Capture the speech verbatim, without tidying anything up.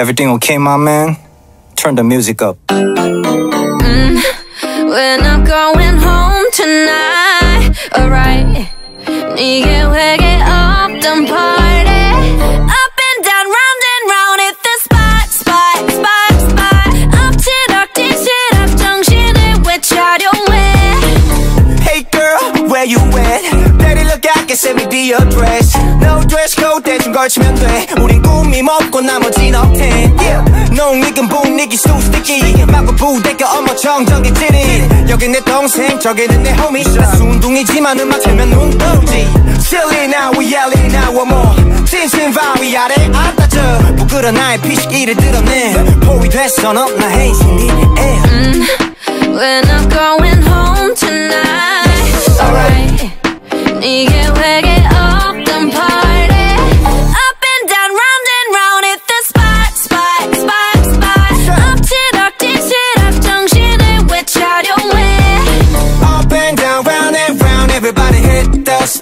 Everything okay, my man? Turn the music up. Mm, we're not going home tonight. Alright. 네게 회개 없던 party. Up and down, round and round. Hit the spot, spot, spot, spot. 엎치락 뒤치락 정신을 왜 차려해? Hey girl, where you at? Daddy look I can send me the address. No dress code 대충 걸치면 돼. 우린 꿈이 먹고 나머진 억텐. Yeah. 농익은 분위기 so sticky. 마구 부대껴 어머 정적이지린. 여긴 내 동생 저기는 내 homie. 나 순둥이지만 음악 틀면 눈 뜨지. Silly now we yelling now one more. 진심 바위 아래 안 따져. 부끄러 나의 피식기를 드러내. 포위 됐어 너 나 헤이신이. Mm, we're not going home tonight. Alright. 네게 회개 없던 party. Up and down, round and round. Hit the spot, spot, spot, spot. 엎치락 뒤치락 정신을 왜 차려해? Up and down, round and round. Everybody hit the spot.